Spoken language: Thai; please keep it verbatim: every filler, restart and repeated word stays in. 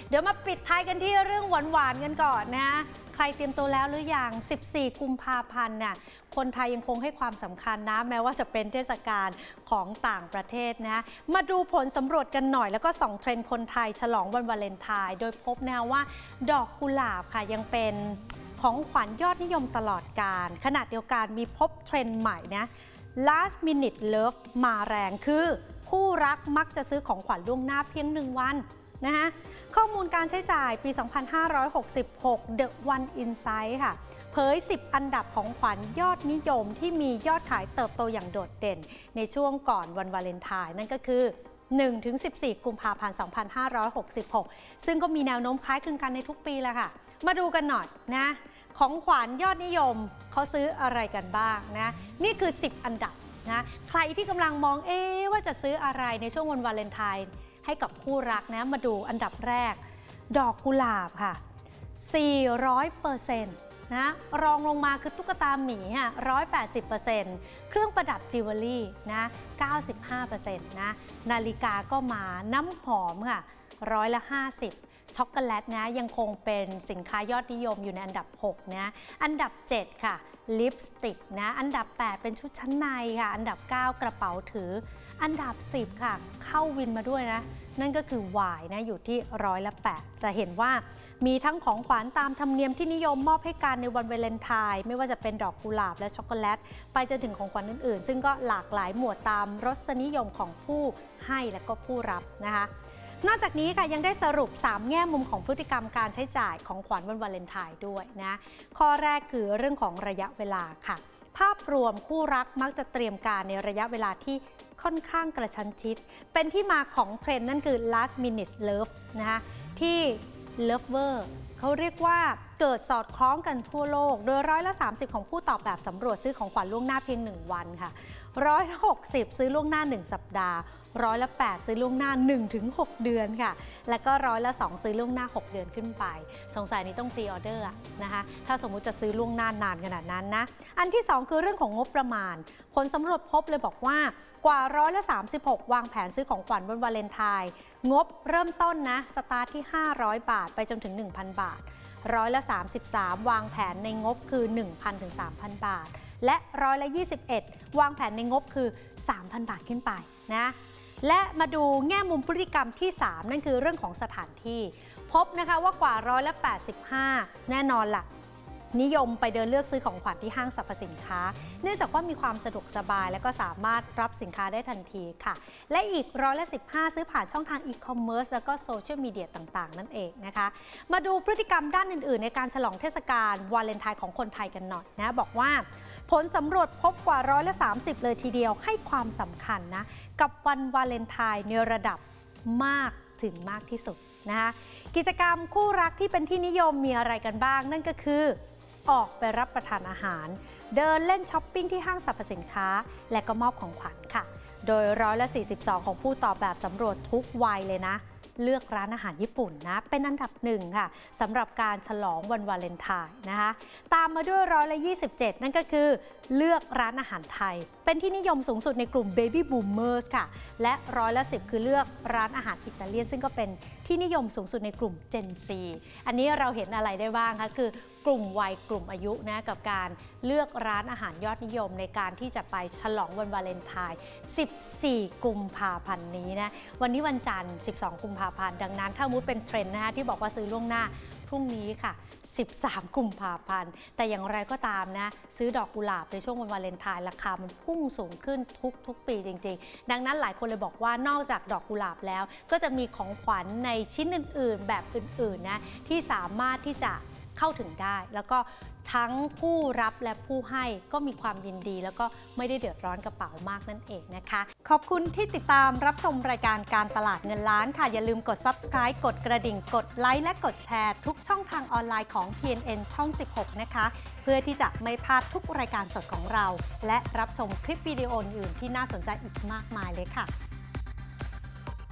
เดี๋ยวมาปิดท้ายกันที่เรื่องหวานๆกันก่อนนะใครเตรียมตัวแล้วหรือยังสิบสี่กุมภาพันธ์น่ะคนไทยยังคงให้ความสำคัญนะแม้ว่าจะเป็นเทศกาลของต่างประเทศนะมาดูผลสำรวจกันหน่อยแล้วก็ส่องเทรนด์คนไทยฉลองวันวาเลนไทน์โดยพบแนวว่าดอกกุหลาบค่ะยังเป็นของขวัญยอดนิยมตลอดกาลขณะเดียวกันมีพบเทรนด์ใหม่นะ last minute love มาแรงคือคู่รักมักจะซื้อของขวัญล่วงหน้าเพียงหนึ่งวันนะคะข้อมูลการใช้จ่ายปี สองพันห้าร้อยหกสิบหก The One Insight ค่ะเผยสิบอันดับของขวัญยอดนิยมที่มียอดขายเติบโตอย่างโดดเด่นในช่วงก่อนวันวาเลนไทน์นั่นก็คือ หนึ่งถึงสิบสี่ กุมภาพันธ์ สองพันห้าร้อยหกสิบหก ซึ่งก็มีแนวโน้มคล้ายคลึงกันในทุกปีแหละค่ะมาดูกันหน่อยนะของขวัญยอดนิยมเขาซื้ออะไรกันบ้างนะนี่คือสิบอันดับนะใครที่กำลังมองเอ๊ะว่าจะซื้ออะไรในช่วงวันวาเลนไทน์ให้กับคู่รักนะมาดูอันดับแรกดอกกุหลาบค่ะ สี่ร้อยเปอร์เซ็นต์ นะรองลงมาคือตุ๊กตาหมีค่ะ หนึ่งร้อยแปดสิบเปอร์เซ็นต์ เครื่องประดับจิวเวลรี่นะ เก้าสิบห้าเปอร์เซ็นต์ นะนาฬิกาก็มาน้ำหอมค่ะร้อยละห้าสิบช็อกโกแลตนะยังคงเป็นสินค้ายอดนิยมอยู่ในอันดับหกนะอันดับเจ็ดค่ะลิปสติกนะอันดับแปดเป็นชุดชั้นในค่ะอันดับเก้ากระเป๋าถืออันดับสิบค่ะเข้าวินมาด้วยนะนั่นก็คือวายนะอยู่ที่ร้อยละแปดจะเห็นว่ามีทั้งของขวัญตามธรรมเนียมที่นิยมมอบให้กันในวันวาเลนไทน์ไม่ว่าจะเป็นดอกกุหลาบและช็อกโกแลตไปจนถึงของขวัญอื่นๆซึ่งก็หลากหลายหมวดตามรสนิยมของผู้ให้และก็ผู้รับนะคะนอกจากนี้ค่ะยังได้สรุปสามแง่มุมของพฤติกรรมการใช้จ่ายของขวัญวันวาเลนไทน์ด้วยนะข้อแรกคือเรื่องของระยะเวลาค่ะภาพรวมคู่รักมักจะเตรียมการในระยะเวลาที่ค่อนข้างกระชั้นชิดเป็นที่มาของเทรนด์นั่นคือ last minute love นะคะที่ lover เขาเรียกว่าเกิดสอดคล้องกันทั่วโลกโดยร้อยละสามสิบของผู้ตอบแบบสำรวจซื้อของขวัญล่วงหน้าเพียงหนึ่งวันค่ะร้อยละหกสิบซื้อล่วงหน้าหนึ่งสัปดาห์ร้อยละแปดซื้อล่วงหน้า หนึ่งถึงหก เดือนค่ะแล้วก็ร้อยละสองซื้อล่วงหน้าหกเดือนขึ้นไปสงสัยนี้ต้องพรีออเดอร์นะคะถ้าสมมุติจะซื้อล่วงหน้านานขนาดนั้นนะอันที่สองคือเรื่องของงบประมาณผลสำรวจพบเลยบอกว่ากว่าร้อยละสามสิบหกวางแผนซื้อของขวัญวันวาเลนไทน์งบเริ่มต้นนะสตาร์ทที่ห้าร้อยบาทไปจนถึง หนึ่งพัน บาทร้อยละสามสิบสามวางแผนในงบคือ หนึ่งพัน ถึง สามพัน บาทและร้อยละยี่สิบเอ็ดวางแผนในงบคือ สามพัน บาทขึ้นไปนะและมาดูแง่มุมพฤติกรรมที่สามนั่นคือเรื่องของสถานที่พบนะคะว่ากว่าร้อยละแปดสิบห้าแน่นอนล่ะนิยมไปเดินเลือกซื้อของขวัญที่ห้างสรรพสินค้าเนื่องจากว่ามีความสะดวกสบายและก็สามารถรับสินค้าได้ทันทีค่ะและอีกร้อยละสิบห้าซื้อผ่านช่องทางอีคอมเมิร์ซแล้วก็โซเชียลมีเดียต่างๆนั่นเองนะคะมาดูพฤติกรรมด้านอื่นๆในการฉลองเทศกาลวาเลนไทน์ของคนไทยกันหน่อยนะบอกว่าผลสำรวจพบกว่าร้อยละสามสิบเลยทีเดียวให้ความสำคัญนะกับวันวาเลนไทน์ในระดับมากถึงมากที่สุดนะคะกิจกรรมคู่รักที่เป็นที่นิยมมีอะไรกันบ้างนั่นก็คือออกไปรับประทานอาหารเดินเล่นช้อปปิ้งที่ห้างสรรพสินค้าและก็มอบของขวัญค่ะโดยร้อยละสี่สิบสองของผู้ตอบแบบสำรวจทุกวัยเลยนะเลือกร้านอาหารญี่ปุ่นนะเป็นอันดับหนึ่งค่ะสำหรับการฉลองวันวาเลนไทน์นะคะตามมาด้วยร้อยละยี่สิบเจ็ดนั่นก็คือเลือกร้านอาหารไทยเป็นที่นิยมสูงสุดในกลุ่ม Baby Boomers ค่ะและร้อยละสิบคือเลือกร้านอาหารอิตาเลียนซึ่งก็เป็นที่นิยมสูงสุดในกลุ่ม Gen Z อันนี้เราเห็นอะไรได้บ้างคะคือกลุ่มวัยกลุ่มอายุนะกับการเลือกร้านอาหารยอดนิยมในการที่จะไปฉลองวันวาเลนไทน์สิบสี่กุมภาพันธ์นี้นะวันนี้วันจันทร์สิบสองกุมภาพันธ์ดังนั้นถ้ามุดเป็นเทรนด์นะคะที่บอกว่าซื้อล่วงหน้าพรุ่งนี้ค่ะสิบสามกุมภาพันธ์แต่อย่างไรก็ตามนะซื้อดอกกุหลาบในช่วงวันวาเลนไทน์ราคามันพุ่งสูงขึ้นทุกทุกปีจริงๆดังนั้นหลายคนเลยบอกว่านอกจากดอกกุหลาบแล้วก็จะมีของขวัญในชิ้นอื่นๆแบบอื่นๆนะที่สามารถที่จะเข้าถึงได้แล้วก็ทั้งผู้รับและผู้ให้ก็มีความยินดีแล้วก็ไม่ได้เดือดร้อนกระเป๋ามากนั่นเองนะคะขอบคุณที่ติดตามรับชมรายการการตลาดเงินล้านค่ะอย่าลืมกด ซับสไครบ์ กดกระดิ่งกดไลค์และกดแชร์ทุกช่องทางออนไลน์ของ ที เอ็น เอ็น ช่อง สิบหก นะคะเพื่อที่จะไม่พลาดทุกรายการสดของเราและรับชมคลิปวิดีโออื่นที่น่าสนใจอีกมากมายเลยค่ะ